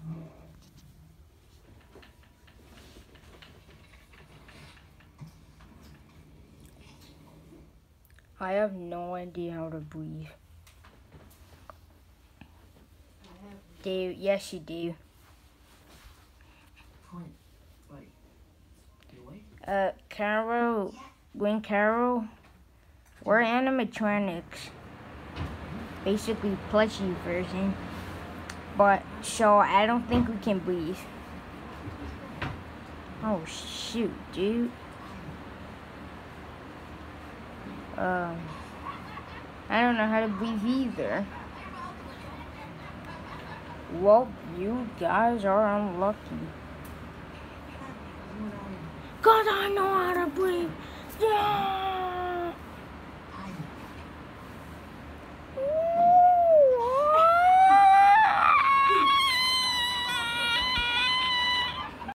I have no idea how to breathe. Dave, yes you do. Carol, Carol, we're animatronics. Basically plushie version. But, so I don't think we can breathe. Oh shoot, dude. I don't know how to breathe either. Well, you guys are unlucky. 'Cause I know how to breathe. Yeah!